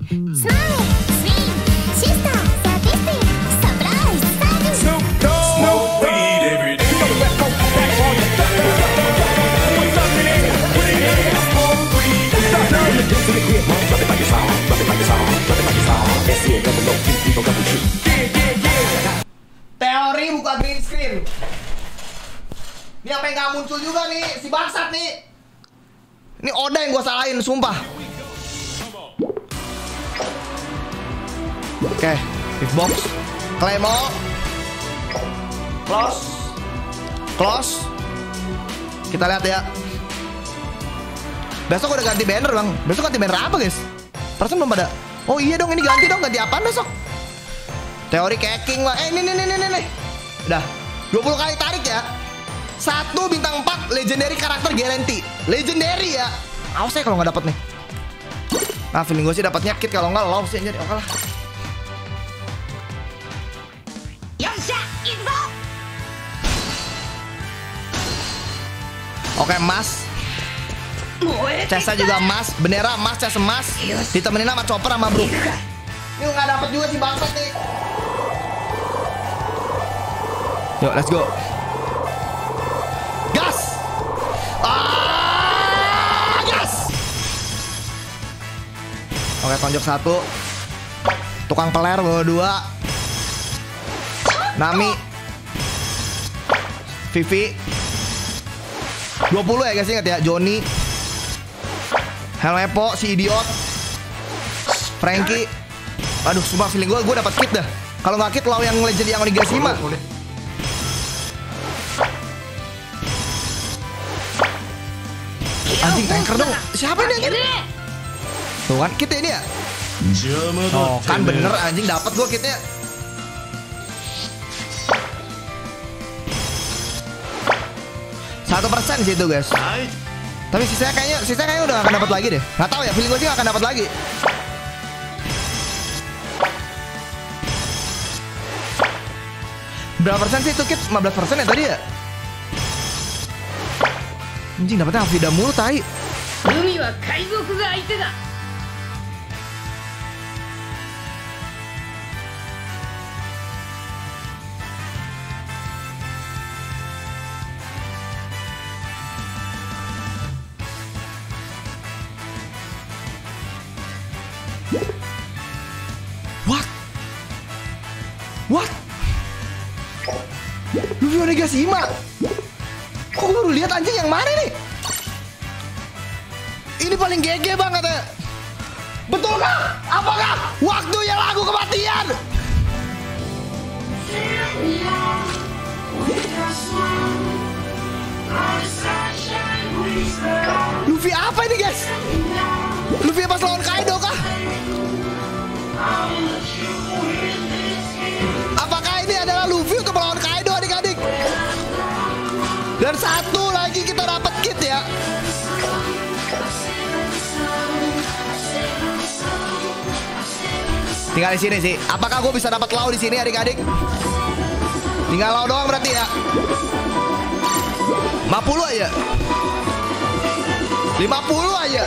Teori buka green screen. Ini apa yang gak muncul juga nih, si bangsat nih. Ini Oda yang gue salahin, sumpah. Oke, big box, Claymore, close. Kita lihat ya. Besok udah ganti banner bang. Besok ganti banner apa guys? Perasaan belum pada. Oh iya dong, ini ganti dong, ganti apaan besok? Teori kacking lah. Ini. Udah 20 kali tarik ya. 1 bintang 4 legendary karakter guarantee. Legendary ya. Awas ya kalau nggak dapet nih. Nah feeling gue sih dapatnya kit, kalau nggak low sih jadi. Oke lah. Oke emas. Chestnya juga emas. Bendera emas, chest emas. Ditemenin sama chopper sama bro. Ini nggak dapet juga sih bangsat nih. Yuk let's go. Gas. Gas. Oke tonjok 1. Tukang peler bawa 2. Nami. Vivi 20 ya guys, ingat ya. Johnny, Helmepo, si idiot, Frankie. Aduh sumpah feeling gue dapat kit dah. Kalau nggak kit law yang legend yang Onigashima. Anjing tanker dong. Siapa ini anjing? Tuh kan kit ini ya. Oh kan bener anjing, dapat gue kitnya. Satu % sih itu guys. Tapi sisanya kayaknya udah gak akan dapat lagi deh. Gak tahu ya, feeling gue sih gak akan dapat lagi. Berapa persen sih itu kit? 15% ya tadi ya? Anjing dapetnya Hafida mulu tai. What? Luffy Onigashima. Kok gue baru lihat anjing yang mana nih? Ini paling GG banget ya. Betulkah? Apakah waktunya lagu kematian? Luffy apa ini guys? Luffy pas lawan Kaido kah? Apakah ini adalah Luffy untuk melawan Kaido adik-adik? Dan satu lagi kita dapat kit ya. Tinggal di sini sih. Apakah gue bisa dapat law di sini adik-adik? Tinggal law doang berarti ya. 50 aja. 50 aja.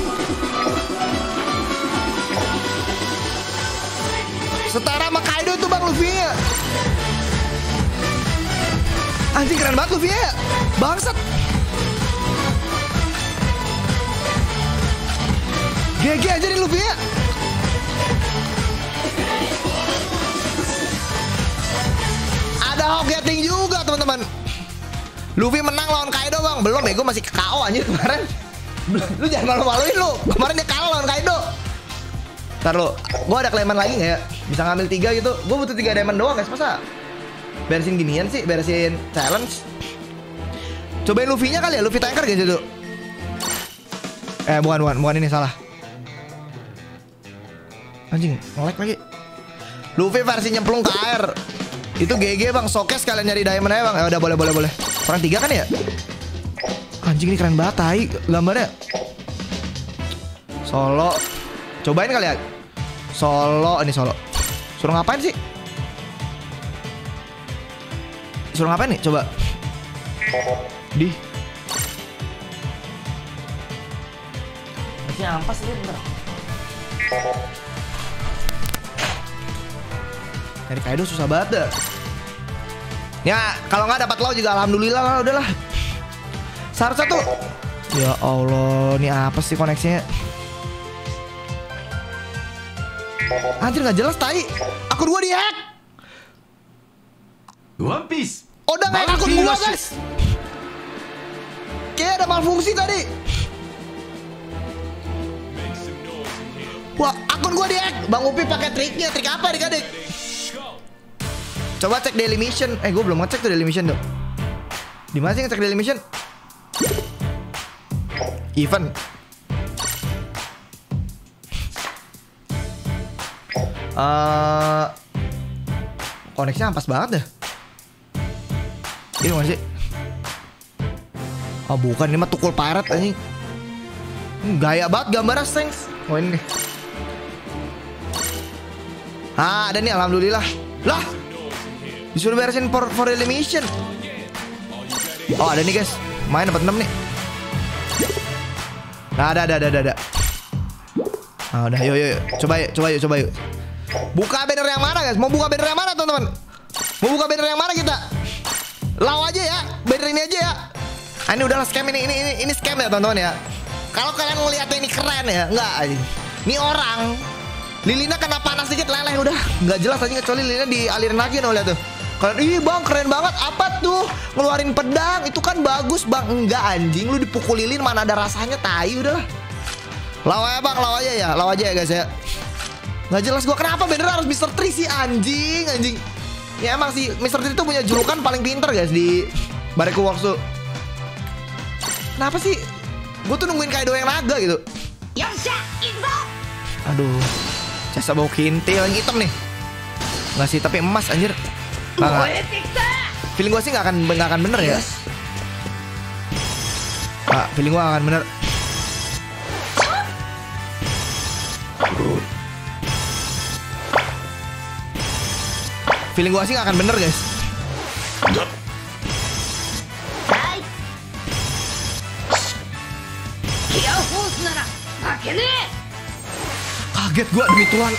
Setara sama Kaido tuh bang Luffy-nya. Anjing keren banget Luffy-nya. Bangsat. GG aja nih Luffy-nya. Ada Hawkgetting juga teman-teman. Luffy menang lawan Kaido bang. Belum ya, gue masih KO anjir kemarin. Lu jangan malu-maluin lu. Kemarin dia kalah lawan Kaido. Ntar lu, gue ada claiman lagi gak ya? Bisa ngambil 3 gitu. Gue butuh 3 diamond doang guys. Masa beresin ginian sih? Beresin challenge. Cobain Luffy-nya kali ya. Luffy tanker guys itu. Bukan ini salah. Anjing, nge-lag lagi. Luffy versi nyemplung ke air. Itu GG bang, showcase kalian nyari diamond aja bang. Ya udah boleh. Orang 3 kan ya? Anjing ini keren banget tai gambarnya. Solo. Cobain kali ya. Solo, ini solo. Suruh ngapain sih? Suruh ngapain nih? Coba. Di. Masih ampas ini bentar. Nyari Kaido susah banget dah. Ya kalau nggak dapat Law juga alhamdulillah lah, udahlah. Seharusnya tuh. Ya Allah, ini apa sih koneksinya? Anjir nggak jelas tai. Akun gua dihack. One Piece. Oh, udah nggak akun gua guys. Kayak ada malfungsi tadi. Wah, akun gua dihack. Bang Upi pakai triknya. Trik apa adik-adik? Coba cek daily mission. Gue belum ngecek tuh daily mission tuh. Di mana sih ngecek daily mission? Event. Koneksinya ampas banget dah. Ini mana sih? Oh bukan, ini mah tukul pirate anjing. Gaya banget gambarnya, thanks. Oh ini nih. Ada nih alhamdulillah. Lah, disuruh beresin for daily mission. Oh ada nih guys, main dapat 6 nih. Nah, ada. Ah, udah yuk. Coba yuk. Buka banner yang mana guys? Mau buka banner yang mana teman-teman? Mau buka banner yang mana kita? Law aja ya, banner ini aja ya. Ini udahlah scam ini scam ya teman-teman ya. Kalau kalian ngeliatnya ini keren ya, enggak. Ini orang lilinnya kena panas dikit leleh udah nggak jelas aja, kecuali lilinnya dialirin lagi nih lihat tuh. Kalian, ih bang keren banget, apa tuh ngeluarin pedang itu kan bagus bang. Enggak anjing, lu dipukul lilin mana ada rasanya, tai udahlah. Law aja bang, law aja ya guys ya. Nggak jelas gua kenapa bener harus Mr. Tree sih anjing. Ya emang sih Mr. Tree itu punya julukan paling pinter guys di Bareku Works tuh. Kenapa sih? Gue tuh nungguin Kaido yang naga gitu. Aduh, jasa bau kintil yang hitam nih. Nggak sih, tapi emas anjir. Nggak. Feeling gue sih nggak akan bener ya. Feeling gue akan bener. Feeling gue sih nggak akan bener guys. Kaget gue demi Tuhan.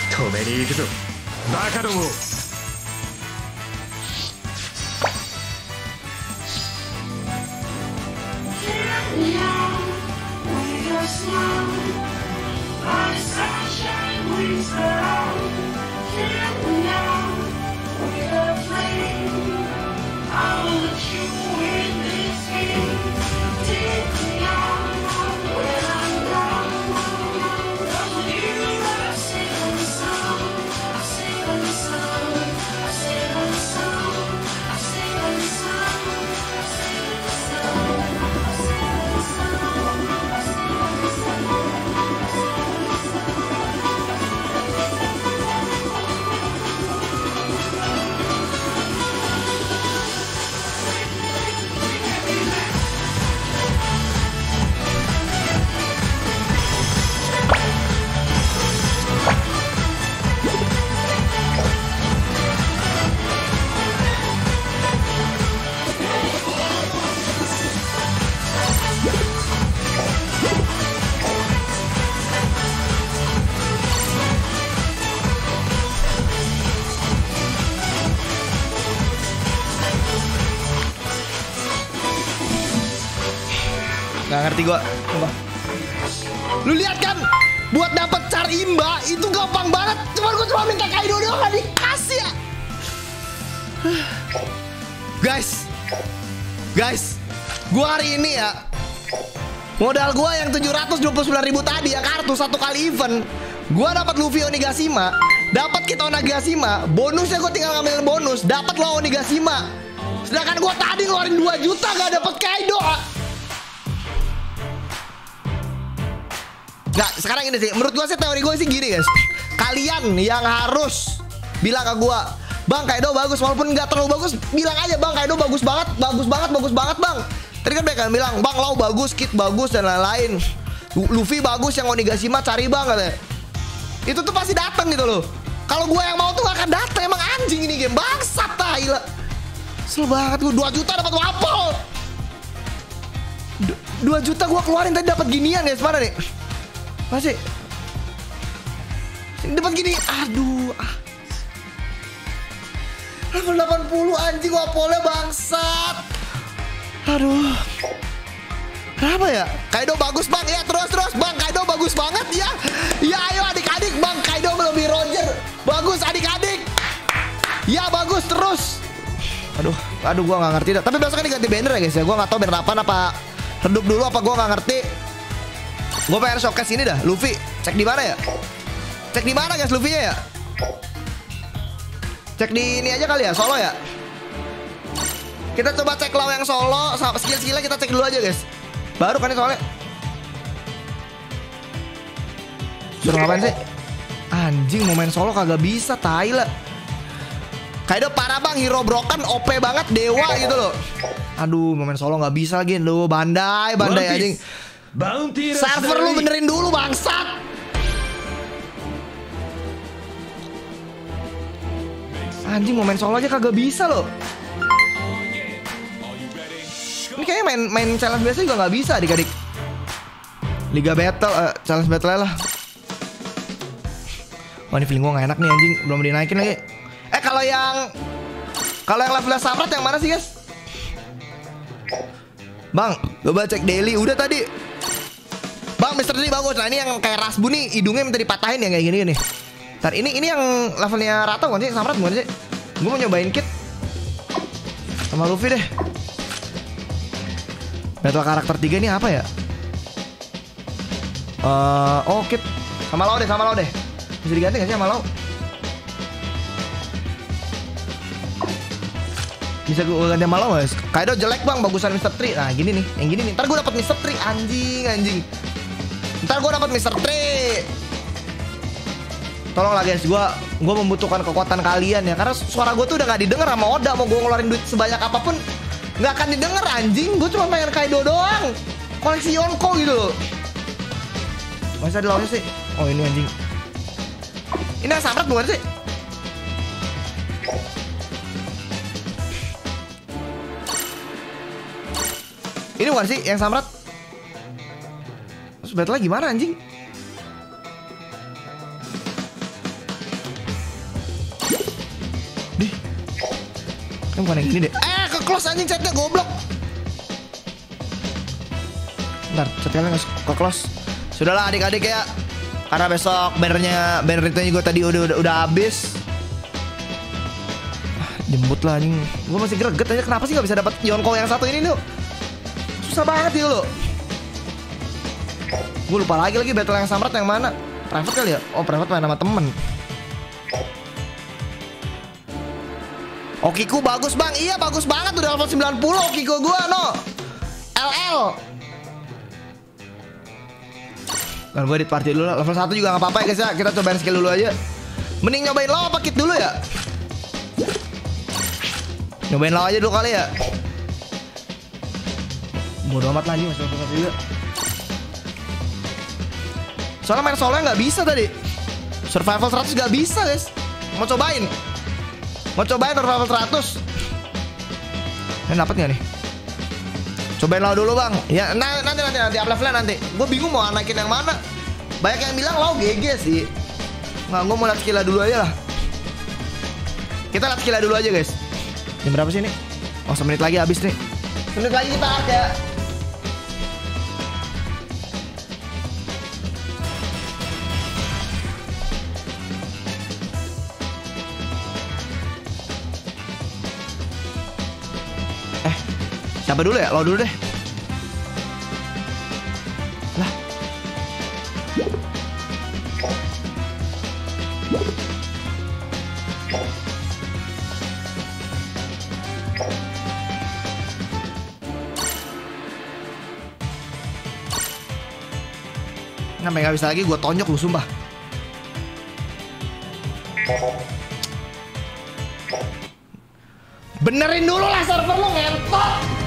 Gak ngerti gua. Lu lihat kan, buat dapet Carimba itu gampang banget. Cuman gua cuma minta Kaido doang gak dikasih ya. Guys, gua hari ini ya, modal gua yang 729.000 tadi ya kartu satu kali event, gua dapat Luffy Onigashima, dapat kita Onigashima, bonusnya gua tinggal ngambil bonus, dapat lo Onigashima. Sedangkan gua tadi ngeluarin 2 juta gak dapet Kaido. Nggak, sekarang ini sih, menurut gue sih teori gue sih gini guys. Kalian yang harus bilang ke gue, Bang Kaido bagus, walaupun nggak terlalu bagus, bilang aja Bang Kaido bagus banget Bang. Tadi kan mereka bilang, Bang Law bagus, Kid bagus dan lain-lain, Luffy bagus, yang Onigashima cari Bang katanya. Itu tuh pasti datang gitu loh. Kalau gue yang mau tuh gak akan datang, emang anjing ini game, bangsat tahila. Kesel banget gue, 2 juta dapat wapel. 2 juta gue keluarin tadi dapat ginian guys, mana nih? Masih dapat gini, aduh. Level 80 anjing, wapolnya bangsat. Aduh. Kenapa ya? Kaido bagus bang, ya terus bang. Kaido bagus banget ya. Ya ayo adik-adik bang, Kaido melebihi Roger. Bagus adik-adik. Ya bagus terus. Aduh gua nggak ngerti dah. Tapi besok kan diganti banner ya guys ya. Gua nggak tahu banner apa redup dulu apa gua nggak ngerti. Gua pengen showcase ini dah. Luffy, cek di mana ya? Cek di mana guys Luffy-nya ya? Cek di ini aja kali ya, solo ya. Kita coba cek law yang solo, skill-skillnya kita cek dulu aja guys. Baru kan ini soalnya. Suruh ngapain sih? Anjing mau main solo kagak bisa, tai lah. Kaido parah bang, hero broken, OP banget, dewa gitu loh. Aduh mau main solo nggak bisa lagi, lu bandai anjing. Server lu benerin dulu bangsat. Anjing mau main solo aja kagak bisa loh. Ini kayaknya main challenge biasa juga nggak bisa adik-adik. Liga battle, challenge battle lah. Wah ini feeling gue nggak enak nih anjing, belum dinaikin lagi. Kalau yang levelnya Samrat yang mana sih guys? Bang, coba cek daily udah tadi. Bang, Mr. D bagus. Nah ini yang kayak Rasbu nih, hidungnya minta dipatahin ya kayak gini nih. Ntar ini yang levelnya rata bukan sih? Samrat bukan sih? Gue mau nyobain kit sama Luffy deh. Battle karakter 3 ini apa ya? Oh kit sama Lau deh. Bisa diganti gak sih sama Lau? Bisa gue ganti sama Lau guys. Kaido jelek bang, bagusan Mr. Tree. Nah gini nih, yang gini nih. Ntar gue dapet Mr. Tree, anjing. Ntar gue dapet Mr. Tree. Tolonglah guys, gue membutuhkan kekuatan kalian ya. Karena suara gue tuh udah gak didengar sama Oda. Mau gue ngeluarin duit sebanyak apapun gak akan didengar anjing. Gue cuma pengen Kaido doang. Koleksi Yonko gitu loh. Masa ada lawannya sih? Oh ini anjing. Ini yang Samrat bukan sih? Ini bukan sih yang Samrat? Terus battle gimana anjing? Ini bukan yang ini deh. Ke close anjing chatnya goblok. Bentar, chatnya ke close. Sudahlah adik-adik ya. Karena besok banner itu juga tadi udah habis. Jemput lah anjing. Gue masih greget aja kenapa sih gak bisa dapat Yonko yang satu ini tuh. Susah banget ya lo. Gue lupa lagi battle yang Samrat yang mana. Private kali ya? Oh private main sama temen. Okiku bagus bang, iya bagus banget udah level 90 Okiku gua no. LL. Nah gue edit party dulu lah. Level 1 juga gak apa-apa ya guys ya. Kita cobain skill dulu aja. Mending nyobain law apa kit dulu ya? Nyobain law aja dulu kali ya. Bodo amat lagi masih level 1 juga. Soalnya main solo gak bisa tadi. Survival 100 gak bisa guys. Mau cobain survival 100. Ini dapet gak nih? Cobain law dulu bang. Ya nanti up levelnya nanti. Gue bingung mau naikin yang mana. Banyak yang bilang law GG sih. Nggak, gue mau liat skillnya dulu aja lah. Kita liat skillnya dulu aja guys. Jam berapa sih ini? Oh 1 menit lagi habis nih. 1 menit lagi kita ya. Siapa dulu ya? Lo dulu deh. Lah. Nah, gak bisa lagi gue tonjok lu sumpah. Benerin dulu lah server lu ngentot.